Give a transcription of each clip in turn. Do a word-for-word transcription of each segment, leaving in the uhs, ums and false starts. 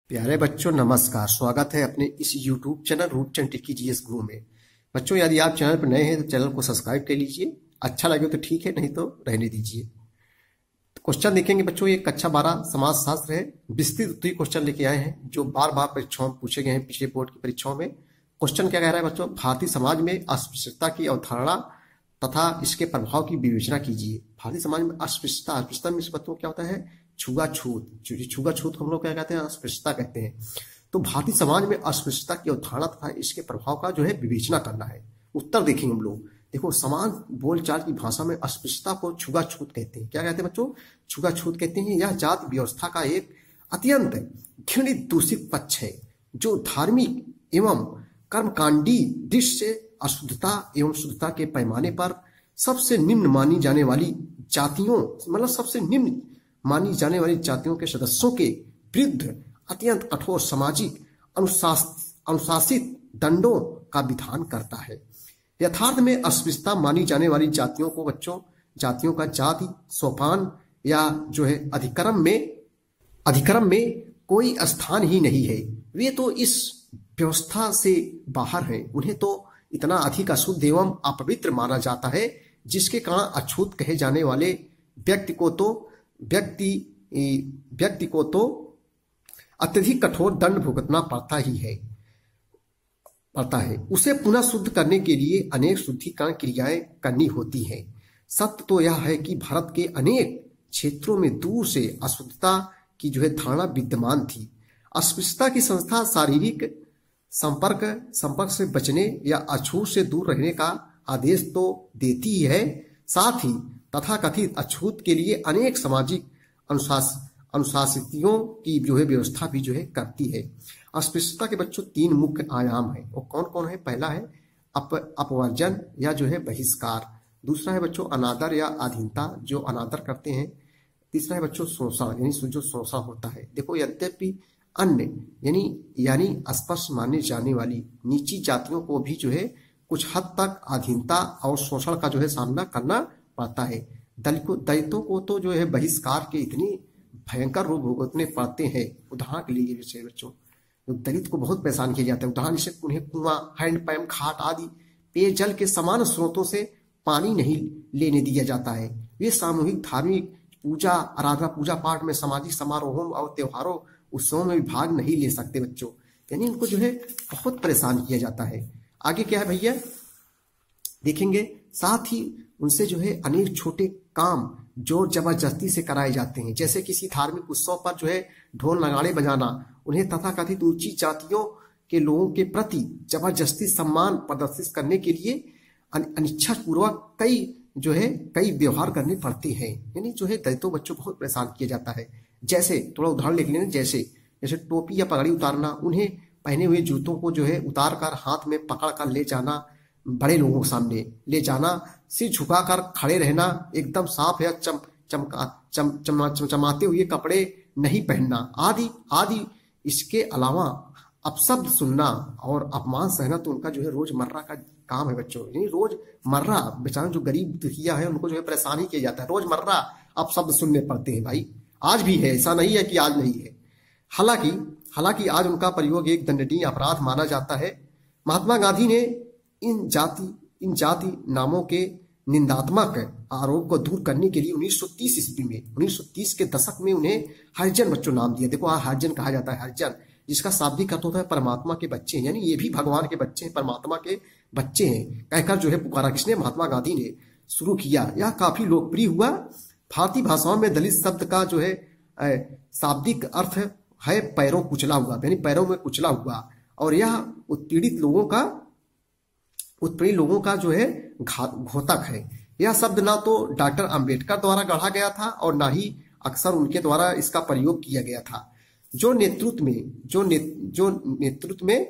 प्यारे बच्चों नमस्कार। स्वागत है अपने इस YouTube channel Roopchand Tikki GS Guru में। बच्चों यदि आप चैनल पर नए हैं तो चैनल को सब्सक्राइब कर लीजिए। अच्छा लगे तो ठीक है, नहीं तो रहने दीजिए। तो क्वेश्चन देखेंगे बच्चों, ये कक्षा बारह समाज शास्त्र है। विस्तृत उत्तरीय क्वेश्चन लेके आए हैं जो बार बार परीक्षाओं में पूछे गए हैं, पिछले बोर्ड की परीक्षाओं में। क्वेश्चन क्या कह रहा है बच्चों, भारतीय समाज में अस्पृश्यता की अवधारणा तथा इसके प्रभाव की विवेचना कीजिए। भारतीय समाज में अस्पृश्यता अस्पृश्यता में बच्चों क्या होता है, छुआछूत। छुआछूत हम लोग क्या कहते हैं, अस्पृश्यता कहते हैं। तो भारतीय समाज में अस्पृश्यता की अवधारणा तथा इसके प्रभाव का जो है विवेचना करना है। उत्तर देखेंगे हम लोग। देखो, समान बोलचाल की भाषा में अस्पृश्यता को छुआछूत कहते हैं। क्या कहते हैं बच्चों, छुआछूत कहते हैं। यह जाति व्यवस्था का एक अत्यंत घृणित दूषित पक्ष है जो धार्मिक एवं कर्मकांडी दृष्टि से अशुद्धता एवं शुद्धता के पैमाने पर सबसे निम्न मानी जाने वाली जातियों मतलब सबसे निम्न मानी जाने वाली जातियों के सदस्यों के विरुद्ध अत्यंत कठोर सामाजिक अनुशास अनुशासित दंडों का विधान करता है। यथार्थ में अस्पृश्यता मानी जाने वाली जातियों को बच्चों जातियों का जाति सोपान या जो है अधिक्रम में अधिक्रम में कोई स्थान ही नहीं है। वे तो इस व्यवस्था से बाहर हैं। उन्हें तो इतना अधिक अशुद्ध एवं अपवित्र माना जाता है जिसके कारण अछूत कहे जाने वाले व्यक्ति को तो व्यक्ति व्यक्ति को तो अत्यधिक कठोर दंड भुगतना पड़ता ही है पड़ता है उसे पुनः शुद्ध करने के लिए अनेक शुद्धिकरण क्रियाएं करनी होती हैं। सत्य तो यह है कि भारत के अनेक क्षेत्रों में दूर से अशुद्धता की जो है धारणा विद्यमान थी। अस्पृश्यता की संस्था शारीरिक संपर्क संपर्क से बचने या अछूत से दूर रहने का आदेश तो देती ही है, साथ ही तथाकथित अछूत के लिए अनेक सामाजिक अनुशास अनुशासितियों की जो है व्यवस्था भी जो है करती है। अस्पृश्यता के बच्चों तीन मुख्य आयाम है। वो कौन कौन है? पहला है अप अपवर्जन या जो है बहिष्कार। दूसरा है बच्चों अनादर या अधीनता, जो अनादर करते हैं। तीसरा है बच्चों शोषण, यानी जो शोषण होता है। देखो, यद्यपि अन्य यानी यानी स्पष्ट माने जाने वाली नीची जातियों को भी जो है कुछ हद तक अधीनता और शोषण का जो है सामना करना पड़ता है। दलितों दलितों को तो जो है बहिष्कार के इतनी भयंकर रूप भुगतने पड़ते हैं। उदाहरण के लिए विषय बच्चों, तो दलित को बहुत परेशान किया जाता है। उदाहरण जैसे उन्हें कुआं, हैंडपंप, खाट आदि पेयजल के समान स्रोतों से पानी नहीं लेने दिया जाता है। वे सामूहिक धार्मिक पूजा आराधना पूजा पाठ में, सामाजिक समारोहों और त्योहारों उत्सवों में भाग नहीं ले सकते बच्चों। यानी उनको जो है बहुत परेशान किया जाता है। आगे क्या है भैया देखेंगे। साथ ही उनसे जो है अनेक छोटे काम जोर जबरदस्ती से कराए जाते हैं। जैसे किसी धार्मिक उत्सव पर जो है ढोल नगाड़े बजाना, उन्हें तथाकथित ऊंची जातियों के लोगों के प्रति जबरदस्ती सम्मान प्रदर्शित करने के लिए अनिच्छा पूर्वक कई जो है कई व्यवहार करने पड़ते हैं। यानी जो है दलितों बच्चों बहुत परेशान किया जाता है। जैसे थोड़ा उदाहरण लिख लेना, जैसे जैसे टोपी या पगड़ी उतारना, उन्हें पहने हुए जूतों को जो है उतार कर हाथ में पकड़ कर ले जाना, बड़े लोगों के सामने ले जाना, सिर झुकाकर खड़े रहना, एकदम साफ या चम चमका चम चम चमचमाते हुए कपड़े नहीं पहनना आदि आदि। इसके अलावा अपशब्द सुनना और अपमान सहना तो उनका जो है रोजमर्रा का काम है बच्चों। यानी रोजमर्रा बेचारे जो गरीब दुखिया है उनको जो है परेशान ही किया जाता है। रोजमर्रा अपशब्द सुनने पड़ते हैं भाई, आज भी है, ऐसा नहीं है कि आज नहीं है। हालांकि हालांकि आज उनका प्रयोग एक दंडनीय अपराध माना जाता है। महात्मा गांधी ने इन जाति इन जाति नामों के निंदात्मक आरोप को दूर करने के लिए उन्नीस सौ तीस ईस्वी में उन्नीस सौ तीस के दशक में उन्हें हरिजन बच्चों नाम दिया। देखो, हरिजन कहा जाता है, हरिजन, जिसका शाब्दिक अर्थ होता है परमात्मा के बच्चे, यानी ये भी भगवान के बच्चे हैं, परमात्मा के बच्चे हैं, कहकर जो है पुकारा। किसने? महात्मा गांधी ने शुरू किया। यह काफी लोकप्रिय हुआ। भारतीय भाषाओं में दलित शब्द का जो है शाब्दिक अर्थ है पैरों कुचला हुआ, यानी पैरों में कुचला हुआ। और यह उत्पीड़ित लोगों का उत्पीड़ित लोगों का जो है घोतक है। यह शब्द ना तो डॉक्टर अंबेडकर द्वारा गढ़ा गया था और ना ही अक्सर उनके द्वारा इसका प्रयोग किया गया था। जो नेतृत्व में जो ने, जो नेतृत्व में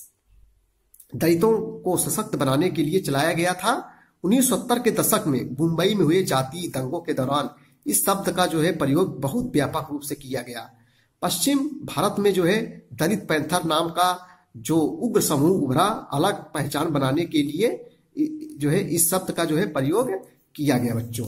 दलितों को सशक्त बनाने के लिए चलाया गया था। उन्नीस सौ सत्तर के दशक में मुंबई में हुए जातीय दंगों के दौरान इस शब्द का जो है प्रयोग बहुत व्यापक रूप से किया गया। पश्चिम भारत में जो है दलित पैंथर नाम का जो उग्र समूह उभरा, अलग पहचान बनाने के लिए जो है इस शब्द का जो है प्रयोग किया गया बच्चों।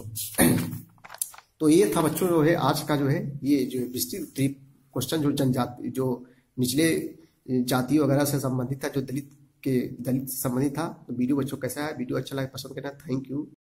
तो ये था बच्चों जो है आज का जो है ये जो विस्तृत क्वेश्चन जो जनजाति जो निचले जाति वगैरह से संबंधित था, जो दलित के दलित से संबंधित था। तो वीडियो बच्चों कैसा है, वीडियो अच्छा लगे पसंद करना। Thank you.